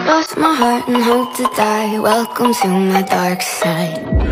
Lost my heart and hope to die. Welcome to my dark side.